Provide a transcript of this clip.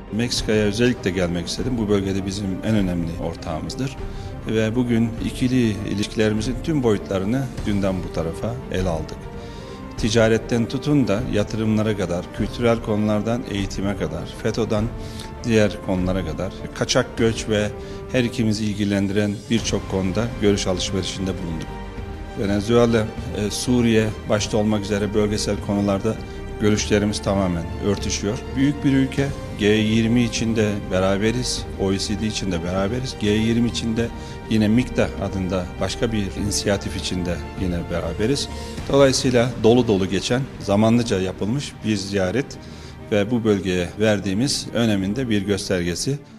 Meksika'ya özellikle gelmek istedim. Bu bölgede bizim en önemli ortağımızdır. Ve bugün ikili ilişkilerimizin tüm boyutlarını dünden bu tarafa ele aldık. Ticaretten tutun da yatırımlara kadar, kültürel konulardan eğitime kadar, FETÖ'den diğer konulara kadar, kaçak göç ve her ikimizi ilgilendiren birçok konuda görüş alışverişinde bulunduk. Venezuela, Suriye başta olmak üzere bölgesel konularda görüşlerimiz tamamen örtüşüyor. Büyük bir ülke, G20 içinde beraberiz, OECD içinde beraberiz. G20 içinde yine MİKTA adında başka bir inisiyatif içinde yine beraberiz. Dolayısıyla dolu dolu geçen, zamanlıca yapılmış bir ziyaret ve bu bölgeye verdiğimiz öneminde bir göstergesi.